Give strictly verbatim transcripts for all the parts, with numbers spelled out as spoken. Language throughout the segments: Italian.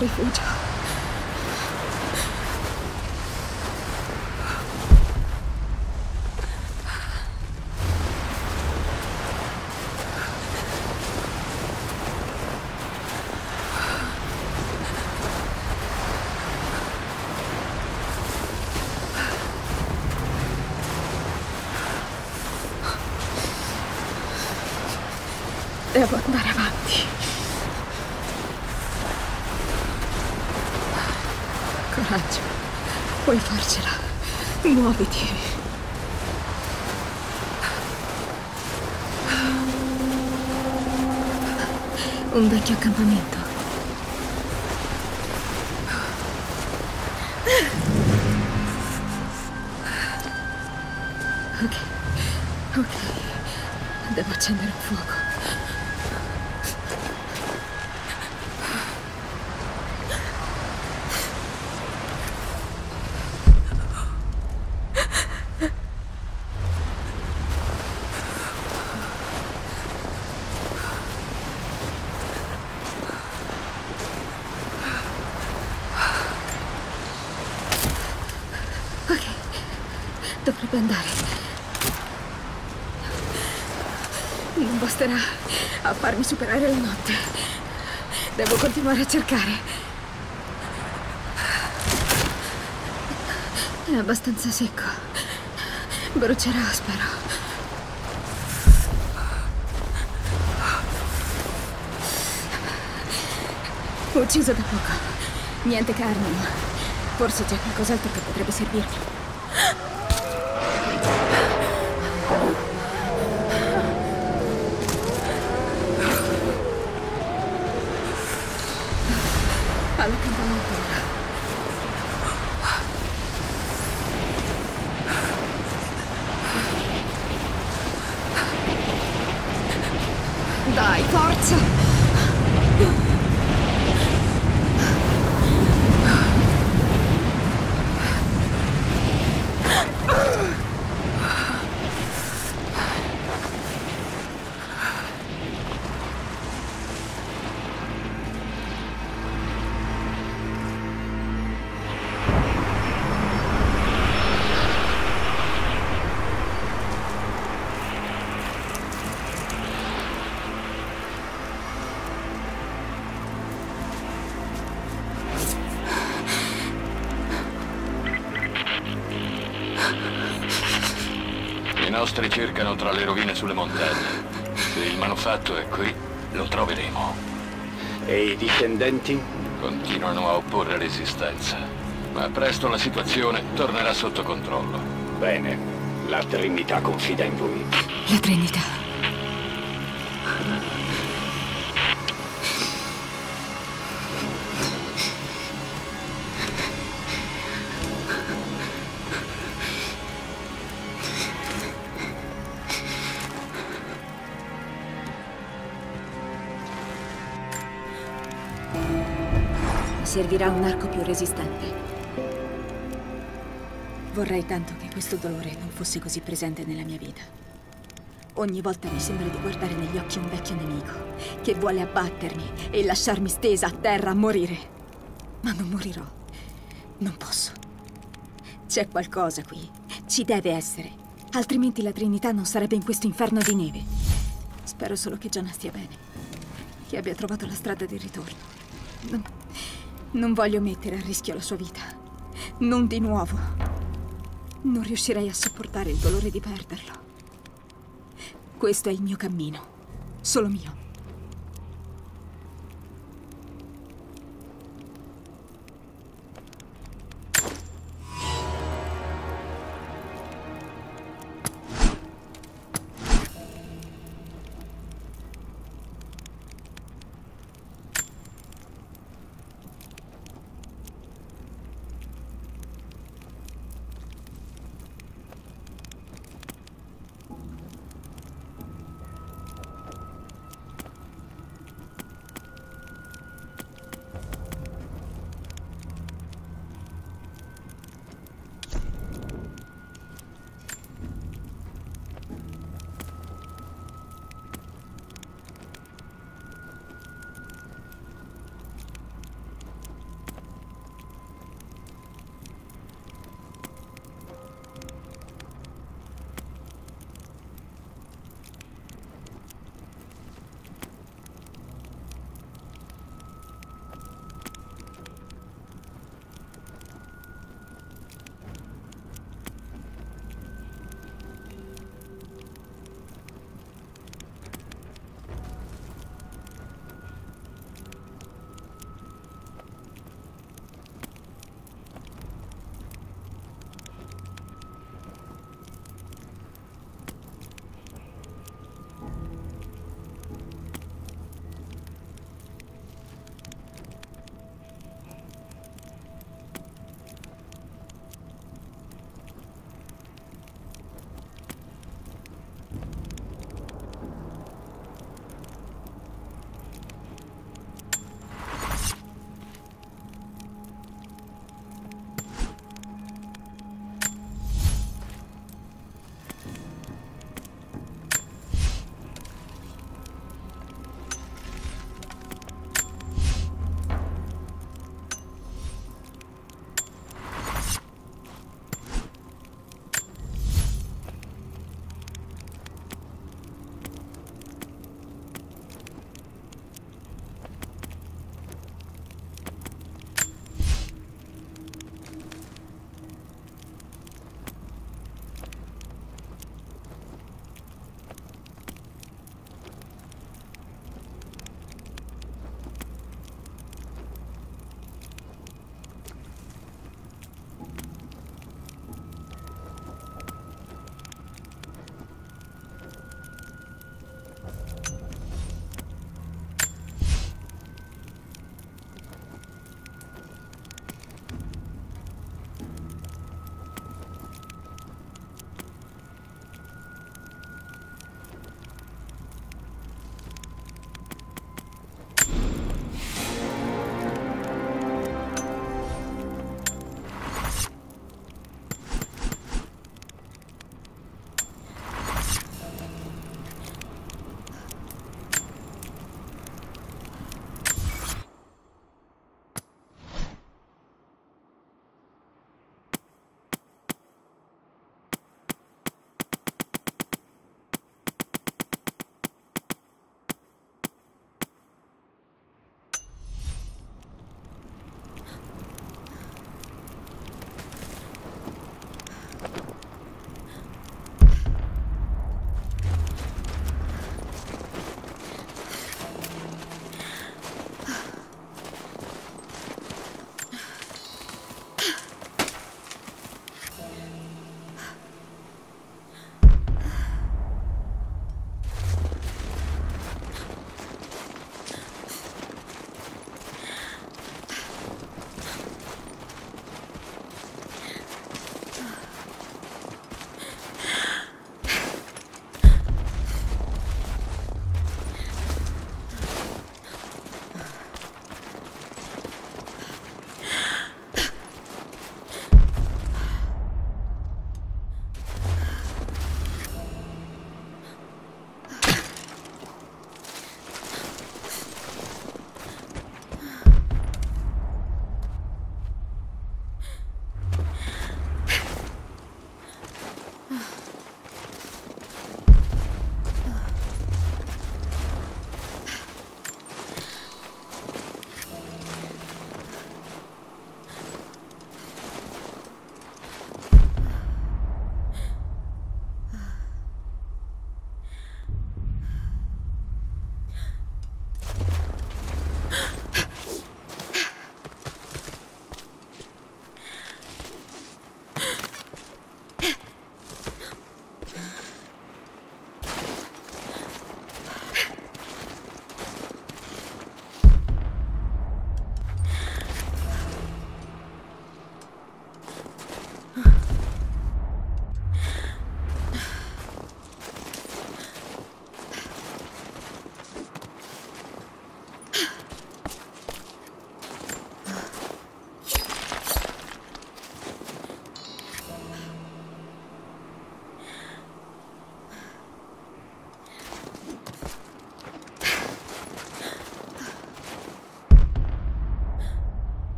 rifugio. Devo andare avanti. Coraggio, puoi farcela. Muoviti. Un vecchio accampamento. Ok, ok. Devo accendere un fuoco. Dovrebbe andare. Non basterà a farmi superare la notte. Devo continuare a cercare. È abbastanza secco. Brucerà, spero. Ucciso da poco. Niente carne, ma forse c'è qualcos'altro che potrebbe servirmi. All'accampamento ora. Dai, forza! I nostri cercano tra le rovine sulle montagne. Se il manufatto è qui, lo troveremo. E i discendenti? Continuano a opporre resistenza. Ma presto la situazione tornerà sotto controllo. Bene. La Trinità confida in voi. La Trinità. Servirà un arco più resistente. Vorrei tanto che questo dolore non fosse così presente nella mia vita. Ogni volta mi sembra di guardare negli occhi un vecchio nemico che vuole abbattermi e lasciarmi stesa a terra a morire. Ma non morirò. Non posso. C'è qualcosa qui. Ci deve essere. Altrimenti la Trinità non sarebbe in questo inferno di neve. Spero solo che Gianna stia bene. Che abbia trovato la strada di ritorno. Non... Non voglio mettere a rischio la sua vita. Non di nuovo. Non riuscirei a sopportare il dolore di perderlo. Questo è il mio cammino. Solo mio.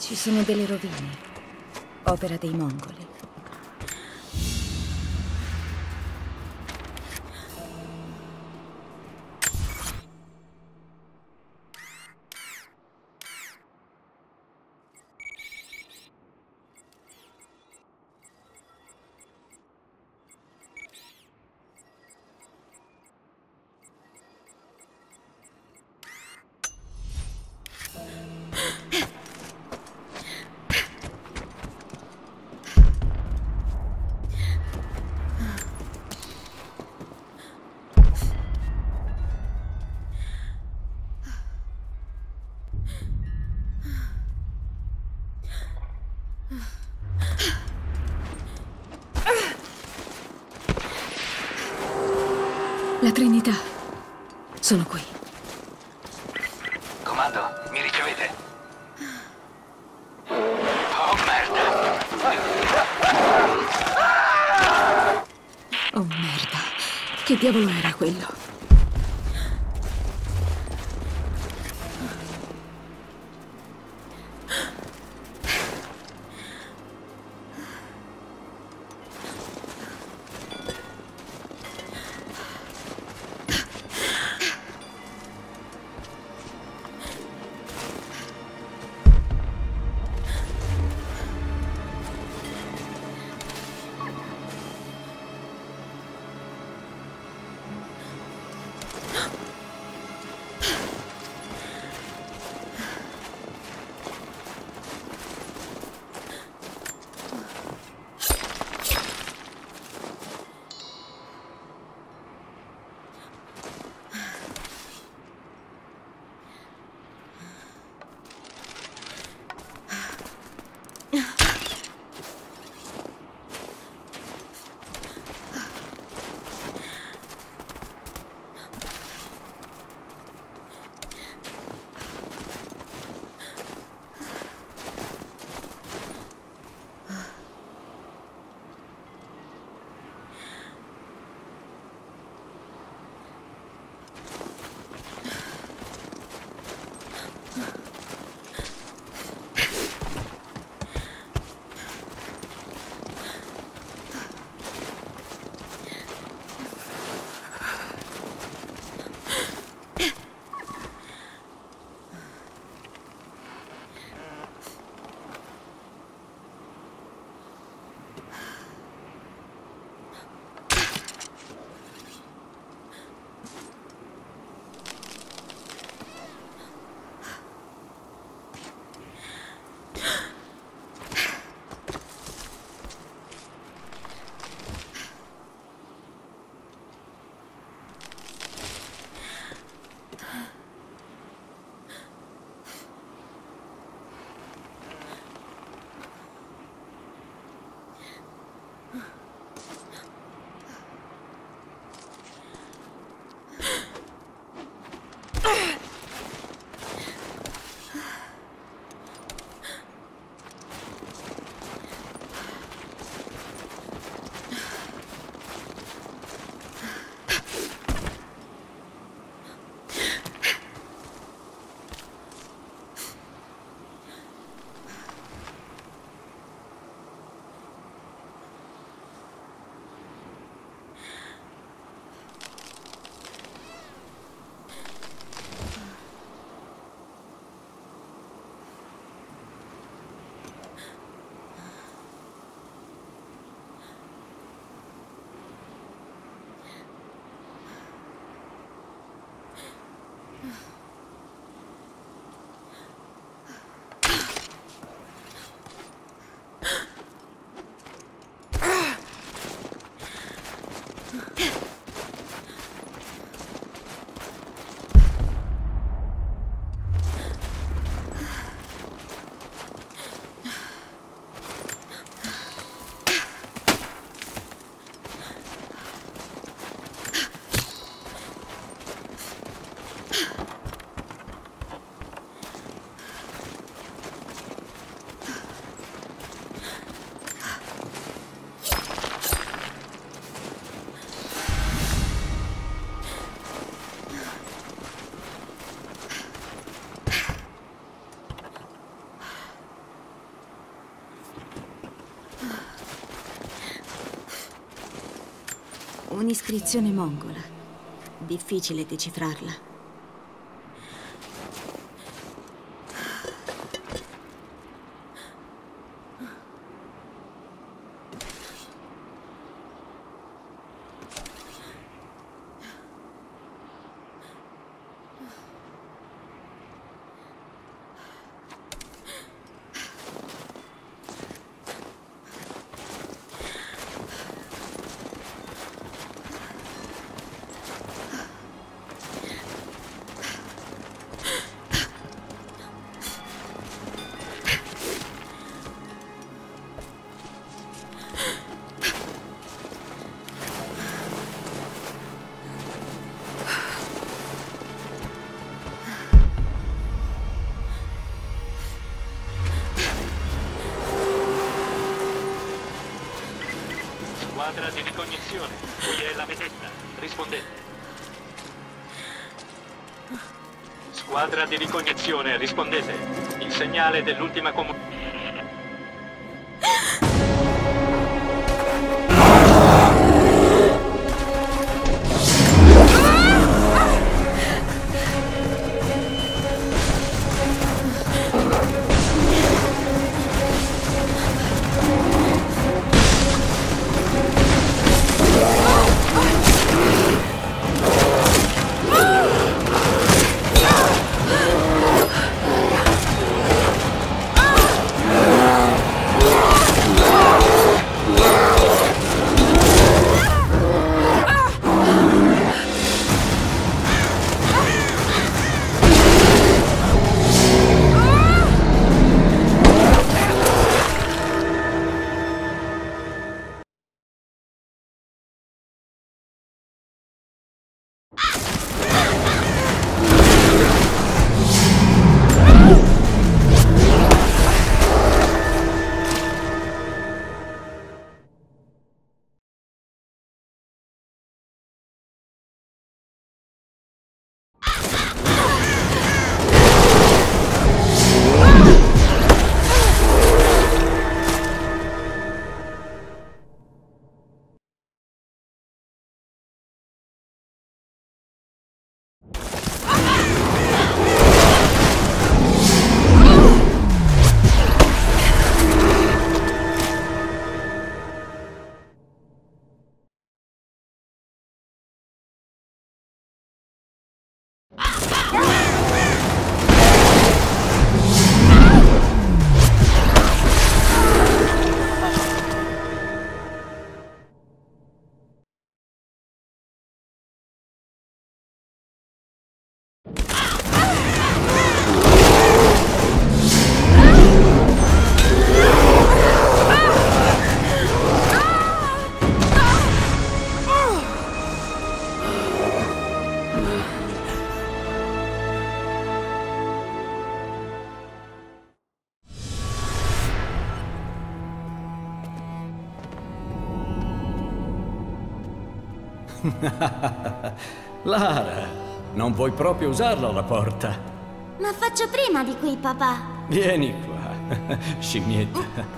Ci sono delle rovine, opera dei mongoli. La Trinità. Sono qui. Comando, mi ricevete? Oh, merda! Oh, merda. Che diavolo era quello? Un'iscrizione mongola. Difficile decifrarla. Squadra di ricognizione, qui è la vedetta, rispondete. Squadra di ricognizione, rispondete. Il segnale dell'ultima comunicazione. Lara, non vuoi proprio usarla la porta? Ma faccio prima di qui, papà. Vieni qua, scimmietta.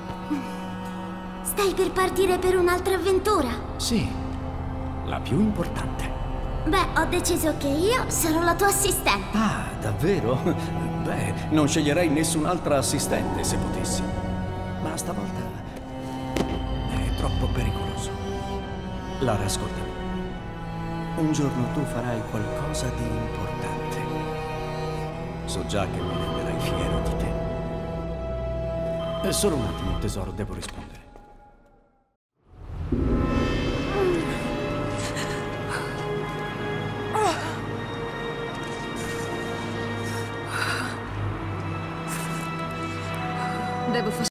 Stai per partire per un'altra avventura? Sì, la più importante. Beh, ho deciso che io sarò la tua assistente. Ah, davvero? Beh, non sceglierei nessun'altra assistente se potessi. Ma stavolta è troppo pericoloso. Lara, ascoltami. Un giorno tu farai qualcosa di importante. So già che mi renderai fiero di te. È solo un attimo, tesoro, devo rispondere. Devo